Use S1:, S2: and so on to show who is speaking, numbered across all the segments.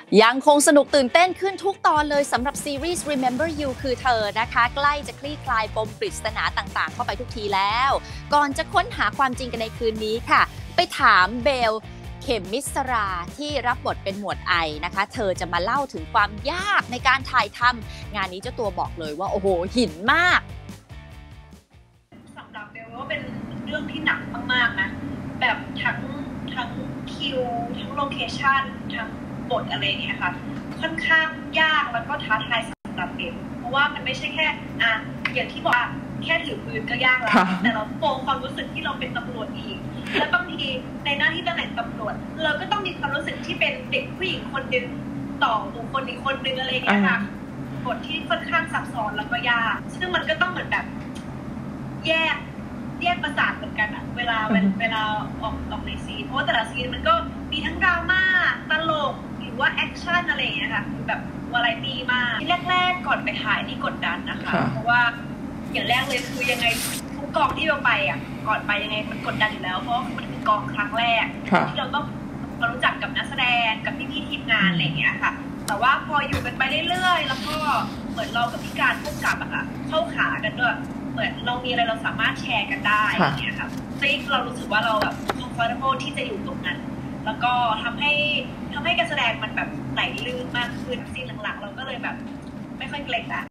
S1: ยังคงสนุกตื่นเต้นขึ้นทุกตอนเลยสำหรับซีรีส์ Remember You คือเธอนะคะใกล้จะคลี่คลายปมปริศนาต่างๆเข้าไปทุกทีแล้วก่อนจะค้นหาความจริงกันในคืนนี้ค่ะไปถามเบลเขมมิสราที่รับบทเป็นหมวดไอนะคะเธอจะมาเล่าถึงความยากในการถ่ายทำงานนี้เจ้าตัวบอกเลยว่าโอ้โหหินมาก
S2: สำหรับเบลว่าเป็นเรื่องที่หนักมากๆนะแบบทั้งคิวทั้งโลเคชั่นทั้งบทอะไรอย่างเงี้ยค่ะค่อนข้างยากแล้วก็ท้าทายสำหรับเบลเพราะว่ามันไม่ใช่แค่อย่างที่บอกแค่ถือปืนก็ยากแล้วแต่เราโฟกัสความรู้สึกที่เราเป็นตำรวจอีกและบางทีในหน้าที่ตำแหน่งตำรวจเราก็ต้องมีความรู้สึกที่เป็นเด็กผู้หญิงคนหนึ่งต่อบุคคลอีกคนนึงอะไรอย่างเงี้ยค่ะบทที่ค่อนข้างซับซ้อนแล้วก็ยากซึ่งมันก็ต้องเหมือนแบบแยกประสาทเหมือนกันอะเวลาออกในซีนเพราะว่าแต่ละซีนมันก็มีทั้งดราม่าตลกหรือว่าแอคชั่นอะไรอย่างเงี้ยค่ะแบบวาไรตี้มากที่แรกๆก่อนไปถ่ายนี่กดดันนะคะเพราะว่าอย่างแรกเลยคือยังไงทุกกองที่เราไปอ่ะก่อนไปยังไงมันกดดันอยู่แล้วเพราะมันคือกองครั้งแรกที่เราต้องมารู้จักกับนักแสดงกับพี่ๆทีมงานอะไรอย่างเงี้ยค่ะแต่ว่าพออยู่กันไปเรื่อยๆแล้วก็เหมือนเรากับพี่การพบกับอะค่ะเข้าขากันด้วยเหมือนเรามีอะไรเราสามารถแชร์กันได้อย่างเงี้ยค่ะซึ่งเรารู้สึกว่าเราแบบ comfortable ที่จะอยู่ตรงนั้นแล้วก็ทำให้การแสดงมันแบบไหลลื่นมากขึ้นซีนหลังๆเราก็เลยแบบไม่ค่อยเกรงละ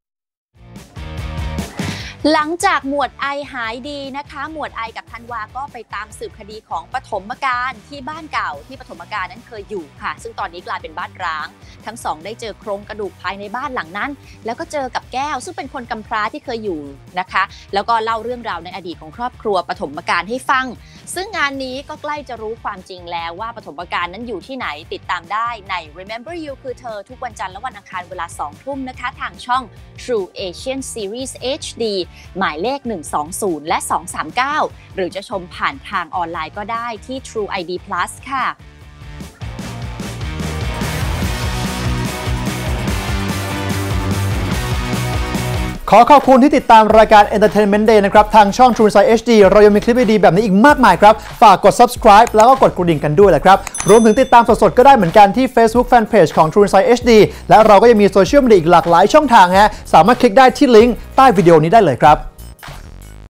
S1: หลังจากหมวดไอหายดีนะคะหมวดไอกับธันวาก็ไปตามสืบคดีของปฐมกาลที่บ้านเก่าที่ปฐมกาลนั้นเคยอยู่ค่ะซึ่งตอนนี้กลายเป็นบ้านร้างทั้งสองได้เจอโครงกระดูกภายในบ้านหลังนั้นแล้วก็เจอกับแก้วซึ่งเป็นคนกำพร้าที่เคยอยู่นะคะแล้วก็เล่าเรื่องราวในอดีตของครอบครัวปฐมกาลให้ฟังซึ่งงานนี้ก็ใกล้จะรู้ความจริงแล้วว่าปฐมกาลนั้นอยู่ที่ไหนติดตามได้ใน Remember You คือเธอทุกวันจันทร์และวันอังคารเวลา 20:00 นนะคะทางช่อง True Asian Series HDหมายเลข120และ239หรือจะชมผ่านทางออนไลน์ก็ได้ที่ True ID Plus ค่ะ
S3: ขอขอบคุณที่ติดตามรายการ Entertainment Day นะครับทางช่อง True Insight HD เรายังมีคลิปดีๆแบบนี้อีกมากมายครับฝากกด subscribe แล้วก็กดกระดิ่งกันด้วยแหละครับรวมถึงติดตามสดๆก็ได้เหมือนกันที่ Facebook Fanpage ของ True Insight HD และเราก็ยังมีโซเชียลมีเดียอีกหลากหลายช่องทางฮะสามารถคลิกได้ที่ลิงก์ใต้วิดีโอนี้ได้เลยครับ